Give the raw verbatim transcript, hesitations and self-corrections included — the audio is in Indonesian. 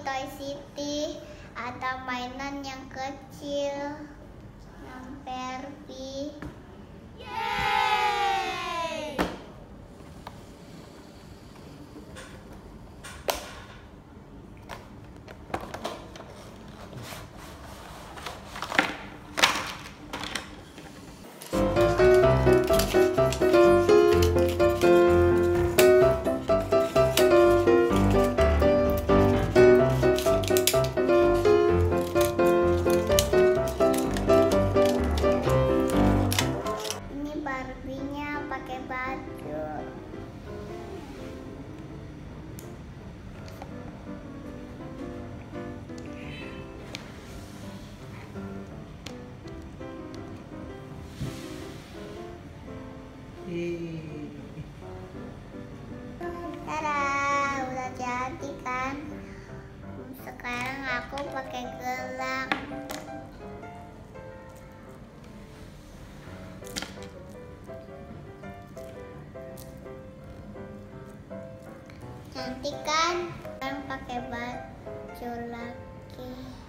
Toy City ada mainan yang kecil, yang Barbie. Yeay! Barbie-nya pakai baju. Tada, udah jadi kan? Sekarang aku pakai gelang. Cantik kan? Sekarang pakai baju lagi.